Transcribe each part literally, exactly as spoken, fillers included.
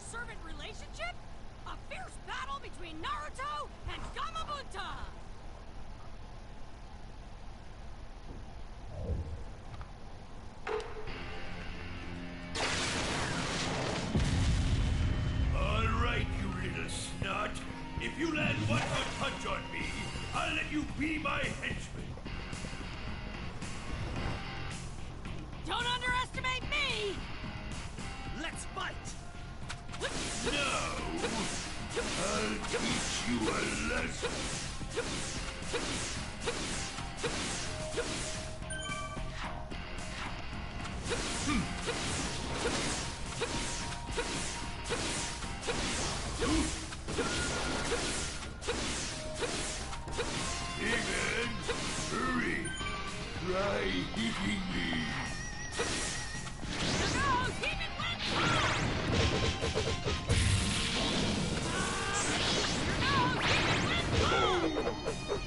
master-servant relationship? A fierce battle between Naruto and Gamabunta! All right, you little snot. If you land one good punch on me, I'll let you be my henchman. Don't underestimate me! Let's fight! No! I'll teach you a lesson. Demon, hurry! Try hitting me! No, Demon wins! No, Demon wins!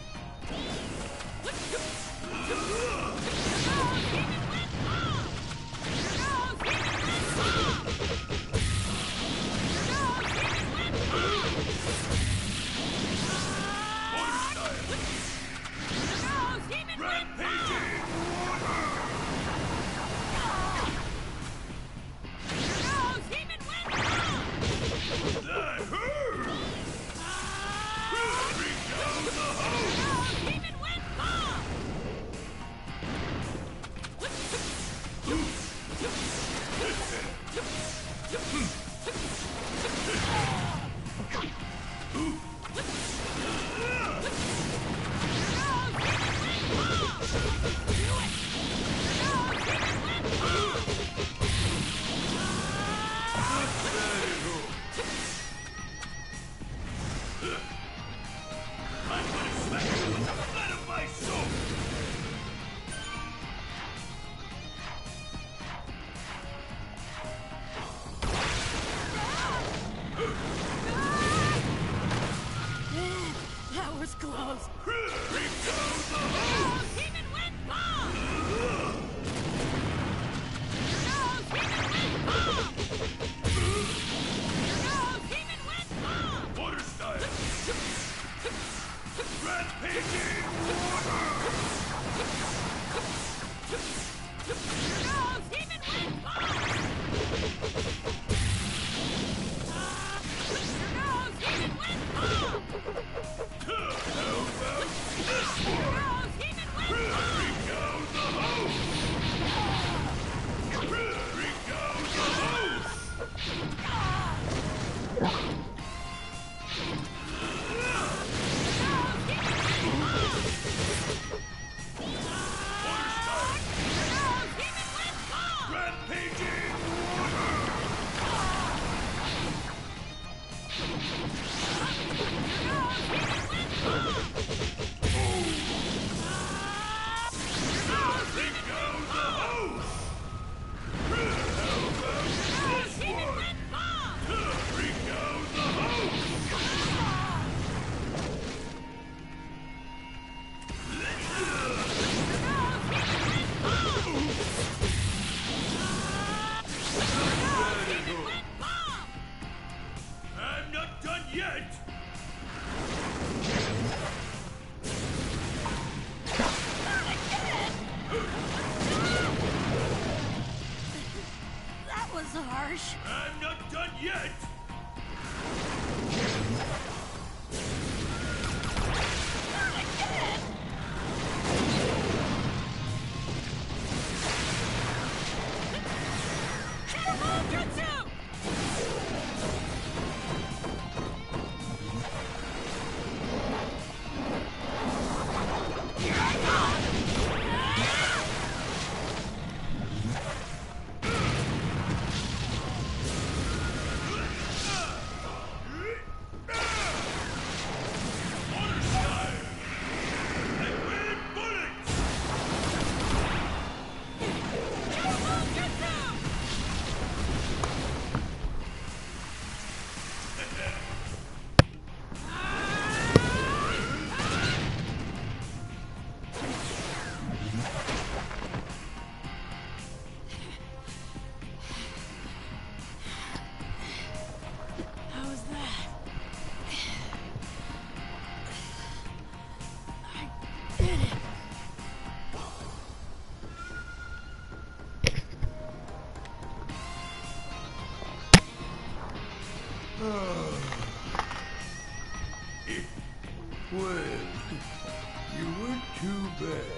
That was close. I'm not done yet! That was harsh. I'm not done yet! It, well, you weren't too bad.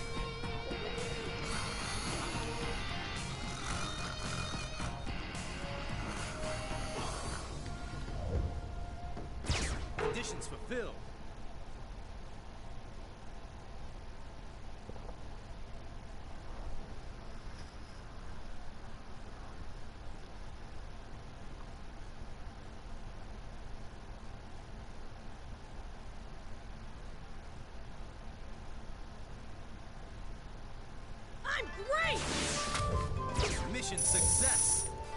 Conditions fulfilled. I'm great! Mission success.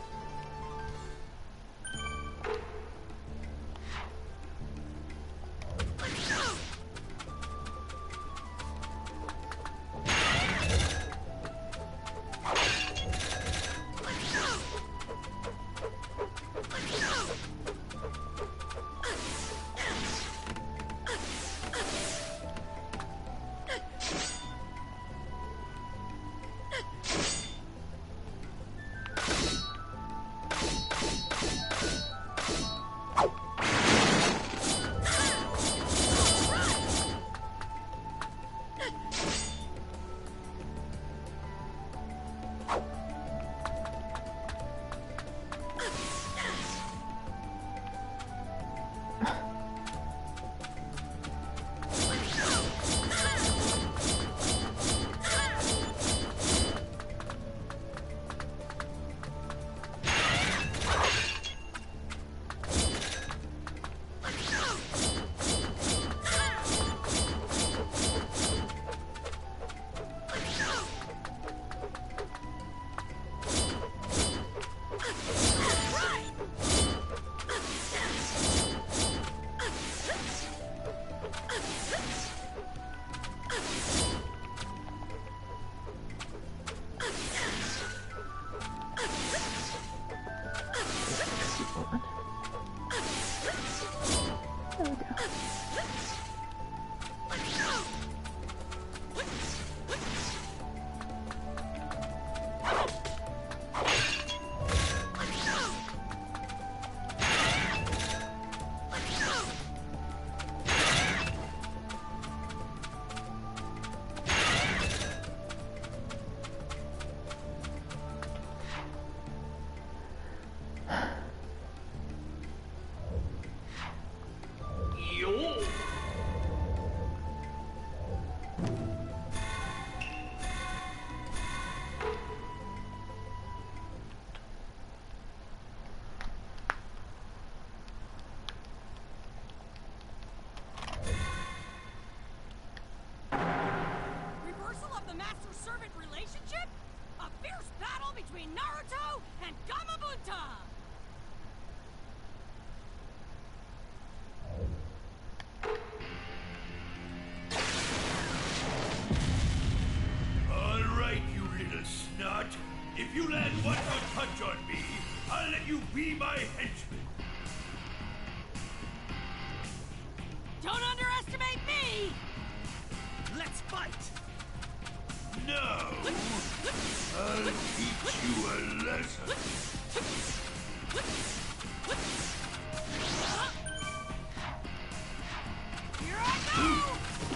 master-servant relationship? A fierce battle between Naruto and Gamabunta! All right, you little snot. If you land one more punch on me, I'll let you be my henchman. Don't underestimate me! Let's fight! No! I'll teach you a lesson. Here I go!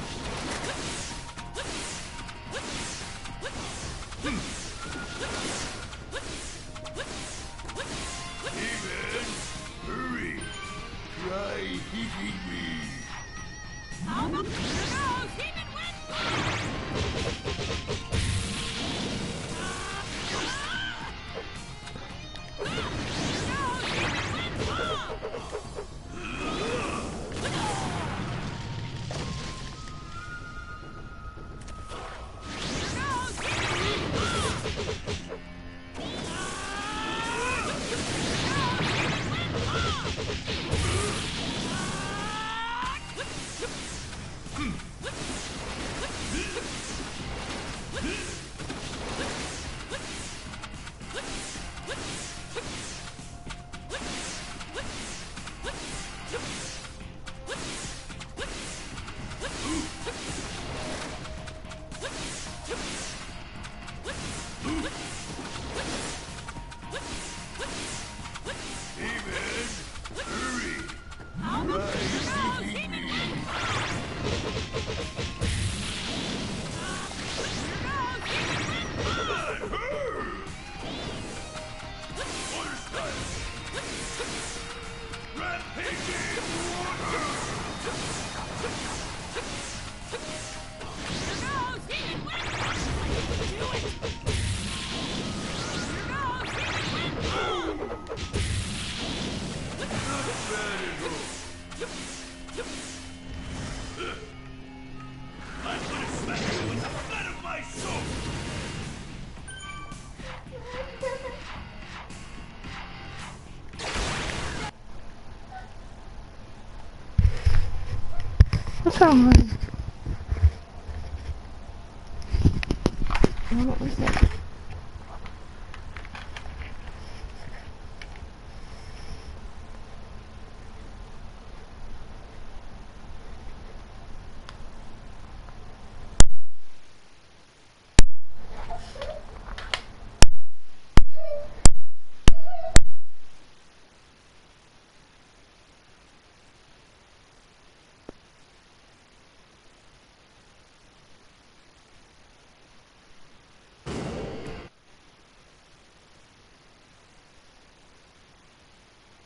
Hey man, hurry! Try hitting me. How about the Here goes! Demon someone. Oh, what was it?